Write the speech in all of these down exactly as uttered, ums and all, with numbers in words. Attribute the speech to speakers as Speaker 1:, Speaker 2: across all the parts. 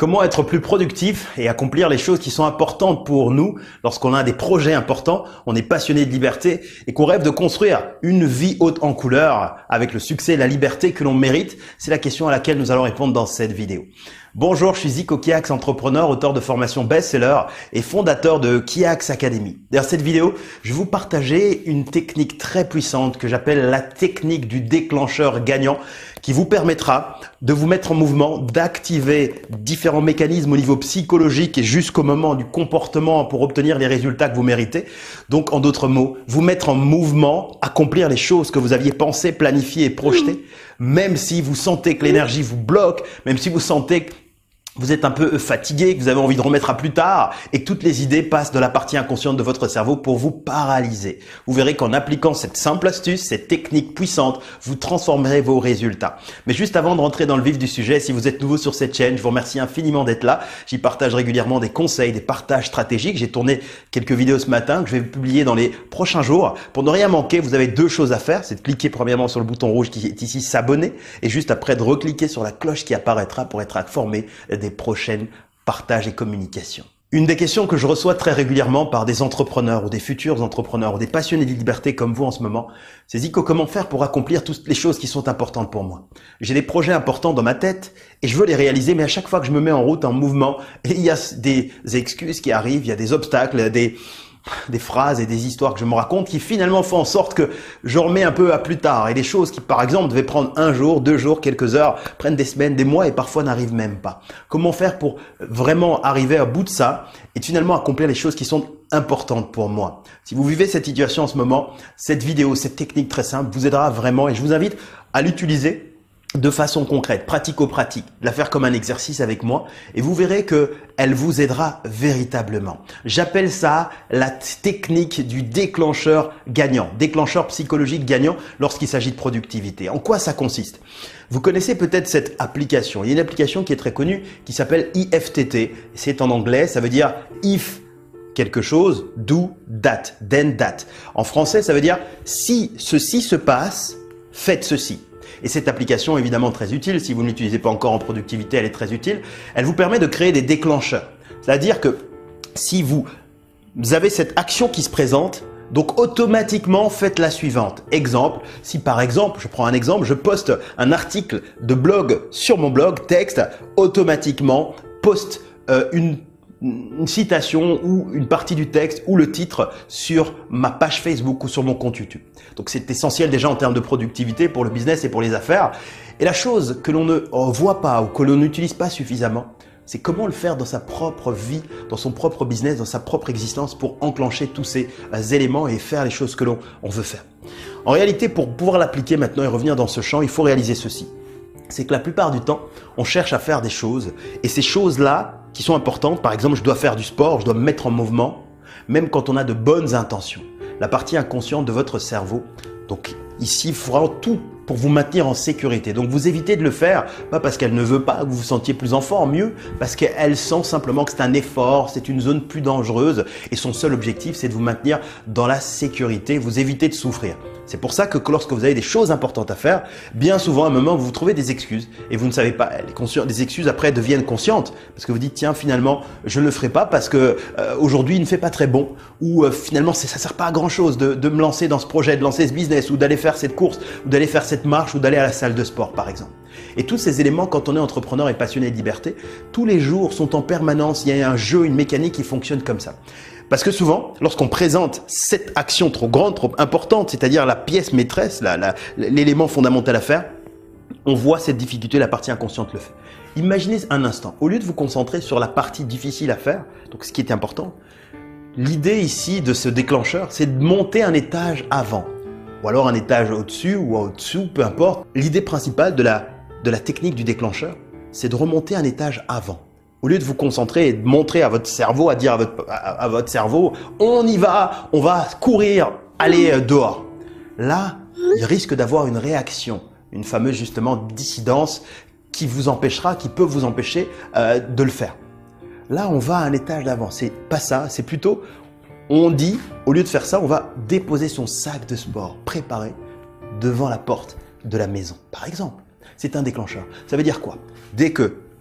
Speaker 1: Comment être plus productif et accomplir les choses qui sont importantes pour nous lorsqu'on a des projets importants, on est passionné de liberté et qu'on rêve de construire une vie haute en couleurs avec le succès et la liberté que l'on mérite? C'est la question à laquelle nous allons répondre dans cette vidéo. Bonjour, je suis Zico Kiax, entrepreneur, auteur de formation best-seller et fondateur de Kiax Academy. Dans cette vidéo, je vais vous partager une technique très puissante que j'appelle la technique du déclencheur gagnant qui vous permettra de vous mettre en mouvement, d'activer différents mécanismes au niveau psychologique et jusqu'au moment du comportement pour obtenir les résultats que vous méritez. Donc, en d'autres mots, vous mettre en mouvement, accomplir les choses que vous aviez pensé, planifié et projeté, même si vous sentez que l'énergie vous bloque, même si vous sentez que vous êtes un peu fatigué, que vous avez envie de remettre à plus tard et que toutes les idées passent de la partie inconsciente de votre cerveau pour vous paralyser. Vous verrez qu'en appliquant cette simple astuce, cette technique puissante, vous transformerez vos résultats. Mais juste avant de rentrer dans le vif du sujet, si vous êtes nouveau sur cette chaîne, je vous remercie infiniment d'être là. J'y partage régulièrement des conseils, des partages stratégiques. J'ai tourné quelques vidéos ce matin que je vais publier dans les prochains jours. Pour ne rien manquer, vous avez deux choses à faire. C'est de cliquer premièrement sur le bouton rouge qui est ici, s'abonner, et juste après de recliquer sur la cloche qui apparaîtra pour être informé des prochaines partages et communications. Une des questions que je reçois très régulièrement par des entrepreneurs ou des futurs entrepreneurs ou des passionnés de liberté comme vous en ce moment, c'est Zico, comment faire pour accomplir toutes les choses qui sont importantes pour moi? J'ai des projets importants dans ma tête et je veux les réaliser, mais à chaque fois que je me mets en route, en mouvement, il y a des excuses qui arrivent, il y a des obstacles, des des phrases et des histoires que je me raconte qui finalement font en sorte que je remets un peu à plus tard, et des choses qui par exemple devaient prendre un jour, deux jours, quelques heures, prennent des semaines, des mois et parfois n'arrivent même pas. Comment faire pour vraiment arriver à bout de ça et finalement accomplir les choses qui sont importantes pour moi? Si vous vivez cette situation en ce moment, cette vidéo, cette technique très simple vous aidera vraiment et je vous invite à l'utiliser de façon concrète, pratico-pratique, la faire comme un exercice avec moi et vous verrez que elle vous aidera véritablement. J'appelle ça la technique du déclencheur gagnant, déclencheur psychologique gagnant lorsqu'il s'agit de productivité. En quoi ça consiste? Vous connaissez peut-être cette application. Il y a une application qui est très connue qui s'appelle I F T T. C'est en anglais, ça veut dire if quelque chose, do that, then that. En français, ça veut dire si ceci se passe, faites ceci. Et cette application est évidemment très utile. Si vous ne l'utilisez pas encore en productivité, elle est très utile. Elle vous permet de créer des déclencheurs. C'est-à-dire que si vous avez cette action qui se présente, donc automatiquement faites la suivante. Exemple, si par exemple, je prends un exemple, je poste un article de blog sur mon blog, texte, automatiquement poste euh, une une citation ou une partie du texte ou le titre sur ma page Facebook ou sur mon compte YouTube. Donc c'est essentiel déjà en termes de productivité pour le business et pour les affaires. Et la chose que l'on ne voit pas ou que l'on n'utilise pas suffisamment, c'est comment le faire dans sa propre vie, dans son propre business, dans sa propre existence pour enclencher tous ces éléments et faire les choses que l'on veut faire. En réalité, pour pouvoir l'appliquer maintenant et revenir dans ce champ, il faut réaliser ceci. C'est que la plupart du temps, on cherche à faire des choses et ces choses-là qui sont importantes, par exemple, je dois faire du sport, je dois me mettre en mouvement, même quand on a de bonnes intentions. La partie inconsciente de votre cerveau, donc ici, il faudra tout pour vous maintenir en sécurité. Donc vous évitez de le faire, pas parce qu'elle ne veut pas que vous vous sentiez plus en forme, mieux parce qu'elle sent simplement que c'est un effort, c'est une zone plus dangereuse et son seul objectif, c'est de vous maintenir dans la sécurité, vous éviter de souffrir. C'est pour ça que lorsque vous avez des choses importantes à faire, bien souvent à un moment vous vous trouvez des excuses et vous ne savez pas, les, les excuses après deviennent conscientes parce que vous dites tiens finalement je ne le ferai pas parce que euh, aujourd'hui il ne fait pas très bon ou euh, finalement ça ne sert pas à grand chose de, de me lancer dans ce projet, de lancer ce business ou d'aller faire cette course ou d'aller faire cette marche ou d'aller à la salle de sport par exemple. Et tous ces éléments quand on est entrepreneur et passionné de liberté, tous les jours sont en permanence, il y a un jeu, une mécanique qui fonctionne comme ça. Parce que souvent, lorsqu'on présente cette action trop grande, trop importante, c'est-à-dire la pièce maîtresse, l'élément fondamental à faire, on voit cette difficulté, la partie inconsciente le fait. Imaginez un instant, au lieu de vous concentrer sur la partie difficile à faire, donc ce qui est important, l'idée ici de ce déclencheur, c'est de monter un étage avant, ou alors un étage au-dessus ou au-dessous, peu importe. L'idée principale de la, de la technique du déclencheur, c'est de remonter un étage avant. Au lieu de vous concentrer et de montrer à votre cerveau, à dire à votre, à, à votre cerveau, on y va, on va courir, aller dehors. Là, il risque d'avoir une réaction, une fameuse justement dissidence qui vous empêchera, qui peut vous empêcher euh, de le faire. Là, on va à un étage d'avant. C'est pas ça, c'est plutôt, on dit, au lieu de faire ça, on va déposer son sac de sport préparé devant la porte de la maison, par exemple. C'est un déclencheur. Ça veut dire quoi? Dès que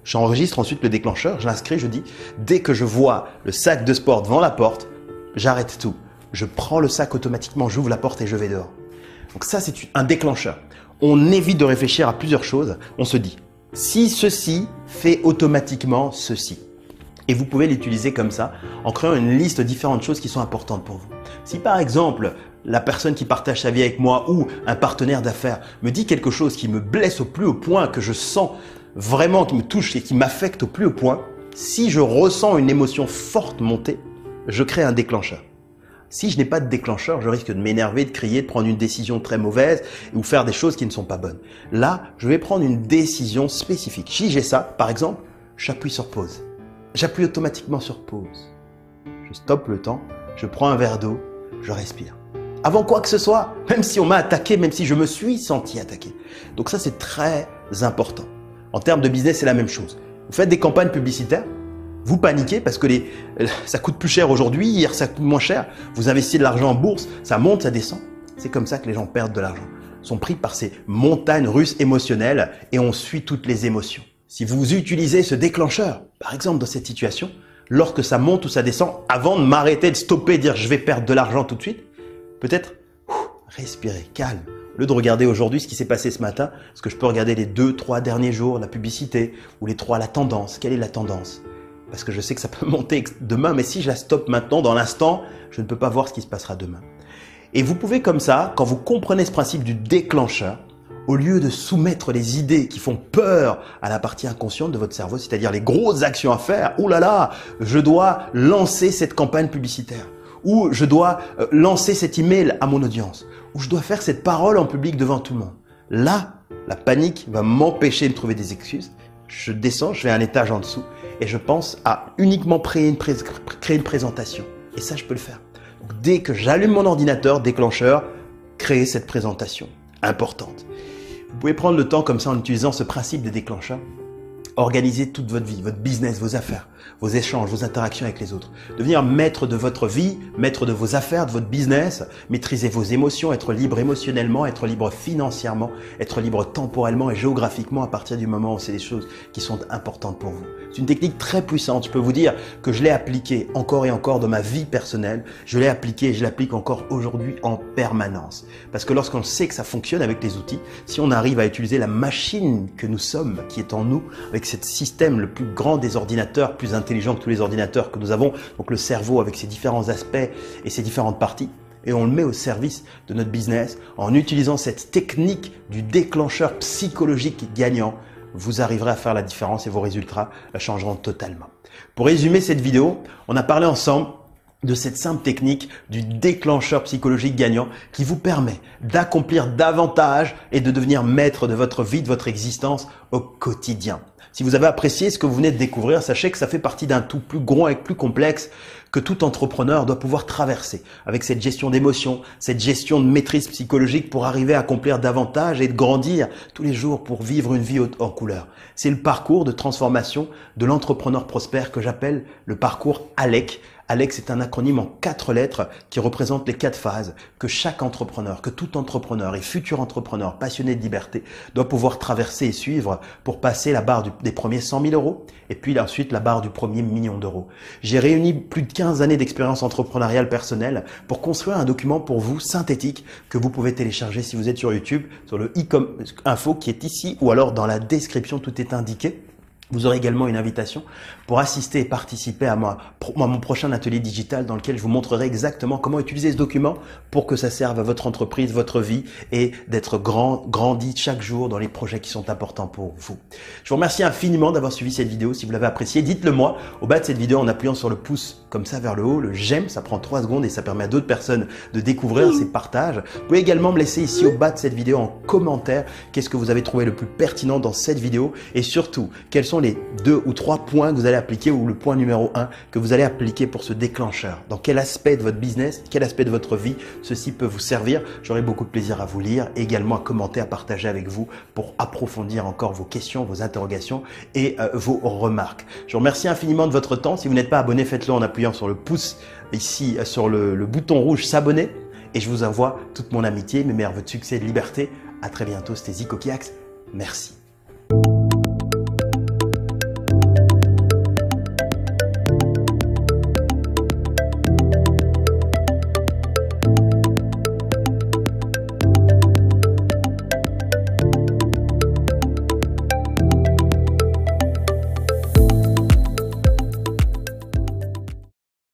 Speaker 1: J'enregistre ensuite le déclencheur, je l'inscris, je dis dès que je vois le sac de sport devant la porte, j'arrête tout. Je prends le sac automatiquement, j'ouvre la porte et je vais dehors. Donc ça, c'est un déclencheur. On évite de réfléchir à plusieurs choses. On se dit si ceci fait automatiquement ceci. Et vous pouvez l'utiliser comme ça en créant une liste de différentes choses qui sont importantes pour vous. Si par exemple, la personne qui partage sa vie avec moi ou un partenaire d'affaires me dit quelque chose qui me blesse au plus haut point, que je sens vraiment, qui me touche et qui m'affecte au plus haut point, si je ressens une émotion forte monter, je crée un déclencheur. Si je n'ai pas de déclencheur, je risque de m'énerver, de crier, de prendre une décision très mauvaise ou faire des choses qui ne sont pas bonnes. Là, je vais prendre une décision spécifique. Si j'ai ça, par exemple, j'appuie sur pause. J'appuie automatiquement sur pause. Je stoppe le temps, je prends un verre d'eau, je respire. Avant quoi que ce soit, même si on m'a attaqué, même si je me suis senti attaqué. Donc ça, c'est très important. En termes de business, c'est la même chose. Vous faites des campagnes publicitaires, vous paniquez parce que les, ça coûte plus cher aujourd'hui, hier ça coûte moins cher. Vous investissez de l'argent en bourse, ça monte, ça descend. C'est comme ça que les gens perdent de l'argent. Ils sont pris par ces montagnes russes émotionnelles et on suit toutes les émotions. Si vous utilisez ce déclencheur, par exemple dans cette situation, lorsque ça monte ou ça descend, avant de m'arrêter, de stopper, de dire je vais perdre de l'argent tout de suite, peut-être respirer, calme. Au lieu de regarder aujourd'hui ce qui s'est passé ce matin, est-ce que je peux regarder les deux, trois derniers jours, la publicité, ou les trois, la tendance? Quelle est la tendance? Parce que je sais que ça peut monter demain, mais si je la stoppe maintenant, dans l'instant, je ne peux pas voir ce qui se passera demain. Et vous pouvez comme ça, quand vous comprenez ce principe du déclencheur, au lieu de soumettre les idées qui font peur à la partie inconsciente de votre cerveau, c'est-à-dire les grosses actions à faire, oh là là, je dois lancer cette campagne publicitaire, ou je dois lancer cet email à mon audience, ou je dois faire cette parole en public devant tout le monde. Là, la panique va m'empêcher de trouver des excuses. Je descends, je vais un étage en dessous et je pense à uniquement créer une, pré créer une présentation. Et ça, je peux le faire. Donc, dès que j'allume mon ordinateur, déclencheur, créer cette présentation importante. Vous pouvez prendre le temps comme ça en utilisant ce principe de déclencheur. Organisez toute votre vie, votre business, vos affaires, vos échanges, vos interactions avec les autres. Devenir maître de votre vie, maître de vos affaires, de votre business, maîtriser vos émotions, être libre émotionnellement, être libre financièrement, être libre temporellement et géographiquement à partir du moment où c'est des choses qui sont importantes pour vous. C'est une technique très puissante. Je peux vous dire que je l'ai appliquée encore et encore dans ma vie personnelle. Je l'ai appliquée et je l'applique encore aujourd'hui en permanence. Parce que lorsqu'on sait que ça fonctionne avec les outils, si on arrive à utiliser la machine que nous sommes, qui est en nous, avec ce système le plus grand des ordinateurs, plus intelligent que tous les ordinateurs que nous avons, donc le cerveau avec ses différents aspects et ses différentes parties, et on le met au service de notre business en utilisant cette technique du déclencheur psychologique gagnant, vous arriverez à faire la différence et vos résultats changeront totalement. Pour résumer cette vidéo, on a parlé ensemble de cette simple technique du déclencheur psychologique gagnant qui vous permet d'accomplir davantage et de devenir maître de votre vie, de votre existence au quotidien. Si vous avez apprécié ce que vous venez de découvrir, sachez que ça fait partie d'un tout plus grand et plus complexe que tout entrepreneur doit pouvoir traverser avec cette gestion d'émotions, cette gestion de maîtrise psychologique pour arriver à accomplir davantage et de grandir tous les jours pour vivre une vie en couleur. C'est le parcours de transformation de l'entrepreneur prospère que j'appelle le parcours A L E C. A L E C, c'est un acronyme en quatre lettres qui représente les quatre phases que chaque entrepreneur, que tout entrepreneur et futur entrepreneur passionné de liberté doit pouvoir traverser et suivre pour passer la barre du, des premiers cent mille euros et puis ensuite la barre du premier million d'euros. J'ai réuni plus de quinze années d'expérience entrepreneuriale personnelle pour construire un document pour vous synthétique que vous pouvez télécharger si vous êtes sur YouTube, sur le i-com info qui est ici ou alors dans la description, tout est indiqué. Vous aurez également une invitation pour assister et participer à, moi, à mon prochain atelier digital dans lequel je vous montrerai exactement comment utiliser ce document pour que ça serve à votre entreprise, votre vie et d'être grand, grandi chaque jour dans les projets qui sont importants pour vous. Je vous remercie infiniment d'avoir suivi cette vidéo. Si vous l'avez appréciée, dites-le moi au bas de cette vidéo en appuyant sur le pouce comme ça vers le haut, le j'aime, ça prend trois secondes et ça permet à d'autres personnes de découvrir ces partages. Vous pouvez également me laisser ici au bas de cette vidéo en commentaire qu'est-ce que vous avez trouvé le plus pertinent dans cette vidéo et surtout quels sont les deux ou trois points que vous allez appliquer ou le point numéro un que vous allez appliquer pour ce déclencheur. Dans quel aspect de votre business, quel aspect de votre vie ceci peut vous servir. J'aurai beaucoup de plaisir à vous lire et également à commenter, à partager avec vous pour approfondir encore vos questions, vos interrogations et euh, vos remarques. Je vous remercie infiniment de votre temps. Si vous n'êtes pas abonné, faites-le en appuyant sur le pouce ici sur le, le bouton rouge s'abonner et je vous envoie toute mon amitié, mes meilleurs vœux de succès et de liberté. À très bientôt, c'était Zico Kiax. Merci.